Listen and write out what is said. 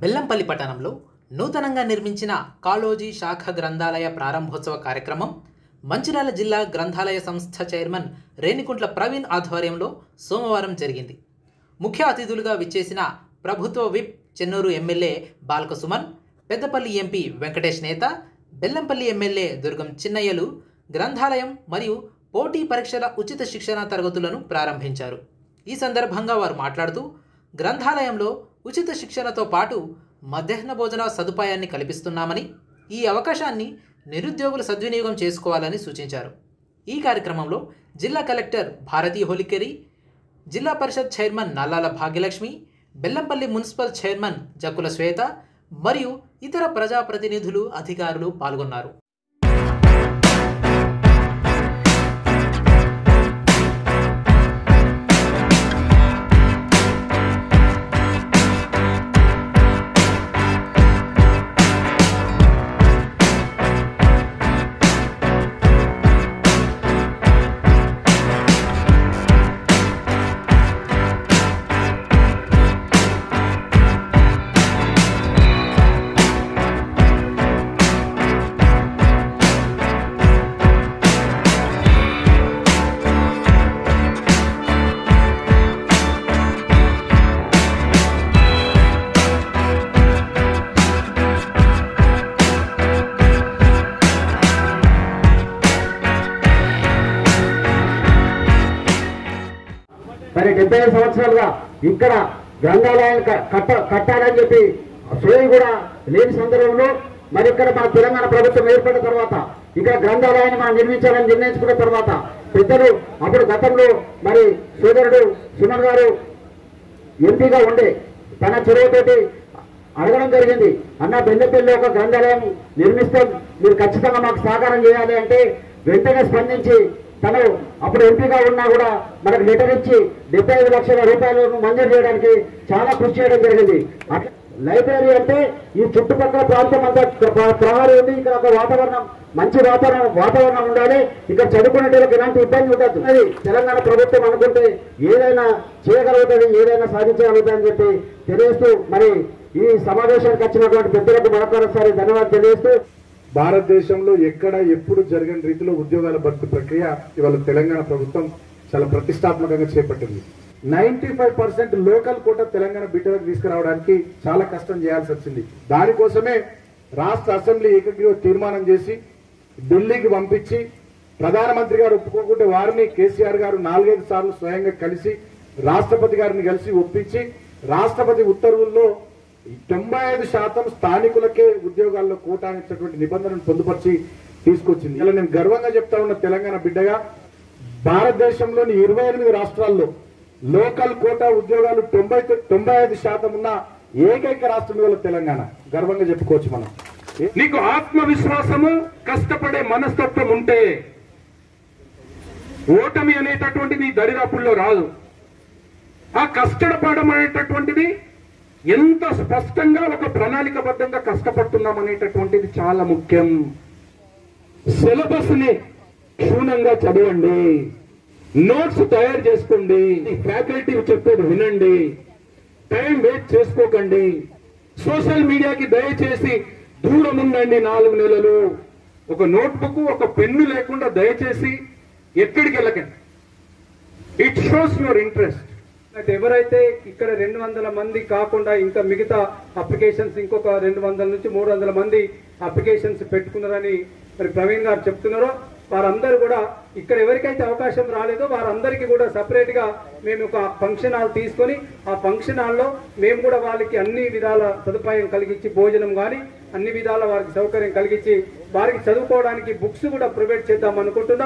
బెల్లంపల్లి పట్టణంలో నూతనంగా నిర్మించిన కాళోజీ శాఖ గ్రంథాలయ ప్రారంభోత్సవ కార్యక్రమం మంచిర్యాల జిల్లా గ్రంథాలయ సంస్థ చైర్మన్ రేణికుంట్ల ప్రవీణ్ ఆధ్వర్యంలో సోమవారం జరిగింది. ముఖ్య అతిథులుగా విచ్చేసిన ప్రభుత్వ whip Chennur MLA Balka Suman, Peddapalli MP Venkatesh Netha, Bellampalli MLA దుర్గం చిన్నయ్యలు గ్రంథాలయం మరియు పోటీ పరీక్షల ఉచిత శిక్షణ తరగతులను ప్రారంభించారు. ఈ సందర్భంగా వారు మాట్లాడుతూ గ్రంథాలయంలో ఉచిత శిక్షణతో పాటు మధ్యాహ్న భోజన సదుపాయాన్ని కల్పిస్తున్నామని, ఈ అవకాశాన్ని నిరుద్యోగులు సద్వినియోగం చేసుకోవాలని సూచించారు. ఈ కార్యక్రమంలో జిల్లా collector Bharathi Holikeri, Zilla Parishad chairman Nallala Bhagyalakshmi, Bellampalli municipal chairman Jakkula Swetha మరియు ఇతర ప్రజాప్రతినిధులు, అధికారులు పాల్గొన్నారు. మరి 75 సంవత్సరాలుగా ఇక్కడ గ్రంథాలయాలు కట్టాలని చెప్పి సోయి కూడా లేని సందర్భంలో మరి ఇక్కడ మన తెలంగాణ ప్రభుత్వం ఏర్పడిన తర్వాత ఇక్కడ గ్రంథాలయాన్ని మనం నిర్మించాలని నిర్ణయించుకున్న తర్వాత పెద్దలు అప్పుడు గతంలో మరి సోదరుడు సుమన్ గారు ఎంపీగా ఉండే తన చొరవతోటి అడగడం జరిగింది. అన్న బెల్లంపల్లిలో ఒక గ్రంథాలయం నిర్మిస్తాం, మీరు ఖచ్చితంగా మాకు సహకారం చేయాలి అంటే వెంటనే స్పందించి తను అప్పుడు ఎంపీగా ఉన్నా కూడా మనకు లెటర్ ఇచ్చి 75 లక్షల రూపాయలను మంజూరు చేయడానికి చాలా కృషి చేయడం జరిగింది. లైబ్రరీ అంటే ఈ చుట్టుపక్కల ప్రాంతం అంతా ప్రహారీ ఉంది, ఇక్కడ ఒక వాతావరణం మంచి వాతావరణం ఉండాలి, ఇక్కడ చదువుకునేటోళ్ళకి ఎలాంటి ఇబ్బంది ఉండదు. అది తెలంగాణ ప్రభుత్వం అనుకుంటే ఏదైనా చేయగలుగుతుంది, ఏదైనా సాధించగలుగుతుంది అని చెప్పి తెలియజేస్తూ మరి ఈ సమావేశానికి వచ్చినటువంటి పెద్దలకు మరొకసారి ధన్యవాదాలు తెలియజేస్తూ, భారతదేశంలో ఎక్కడ ఎప్పుడు జరిగిన రీతిలో ఉద్యోగాల భర్తీ ప్రక్రియ ఇవాళ తెలంగాణ ప్రభుత్వం చాలా ప్రతిష్టాత్మకంగా చేపట్టింది. 95% లోకల్ కోట తెలంగాణ బిడ్డలకు తీసుకురావడానికి చాలా కష్టం చేయాల్సి వచ్చింది. దానికోసమే రాష్ట్ర అసెంబ్లీ ఏకగ్రీవ తీర్మానం చేసి ఢిల్లీకి పంపించి ప్రధానమంత్రి గారు ఒప్పుకోకుంటే వారిని కేసీఆర్ గారు 4-5 సార్లు స్వయంగా కలిసి రాష్ట్రపతి గారిని కలిసి ఒప్పించి రాష్ట్రపతి ఉత్తర్వుల్లో 95% స్థానికులకే ఉద్యోగాల్లో కోటా అనేటటువంటి నిబంధనను పొందుపరిచి తీసుకొచ్చింది. ఇలా నేను గర్వంగా చెప్తా ఉన్న తెలంగాణ బిడ్డగా భారతదేశంలోని 28 రాష్ట్రాల్లో లోకల్ కోటా ఉద్యోగాలు 95% ఉన్న ఏకైక రాష్ట్రం ఇవాళ తెలంగాణ. గర్వంగా చెప్పుకోవచ్చు మనం. నీకు ఆత్మవిశ్వాసము, కష్టపడే మనస్తత్వం ఉంటే ఓటమి అనేటటువంటి నీ దరిదాపుల్లో రాదు. ఆ కష్టపడడం అనేటటువంటిది ఎంత స్పష్టంగా ఒక ప్రణాళికబద్ధంగా కష్టపడుతున్నాం అనేటటువంటిది చాలా ముఖ్యం. సిలబస్ ని క్షుణ్ణంగా చదవండి, నోట్స్ తయారు చేసుకోండి, ఫ్యాకల్టీ చెప్పేది వినండి, టైం వేస్ట్ చేసుకోకండి. సోషల్ మీడియాకి దయచేసి దూరం ఉండండి. 4 నెలలు ఒక నోట్బుక్, ఒక పెన్ను లేకుండా దయచేసి ఎక్కడికి వెళ్ళకండి. It shows your interest. ఎవరైతే ఇక్కడ 200 మంది కాకుండా ఇంకా మిగతా అప్లికేషన్స్ ఇంకొక 200 నుంచి 300 మంది అప్లికేషన్స్ పెట్టుకున్నారని మరి ప్రవీణ్ గారు చెప్తున్నారో వారందరూ కూడా ఇక్కడ ఎవరికైతే అవకాశం రాలేదో వారందరికీ కూడా సపరేట్ గా మేము ఒక ఫంక్షన్ హాల్ తీసుకొని ఆ ఫంక్షన్ హాల్లో మేము కూడా వాళ్ళకి అన్ని విధాల సదుపాయం కలిగించి, భోజనం కానీ అన్ని విధాల వారికి సౌకర్యం కలిగించి వారికి చదువుకోవడానికి బుక్స్ కూడా ప్రొవైడ్ చేద్దాం అనుకుంటున్నాం.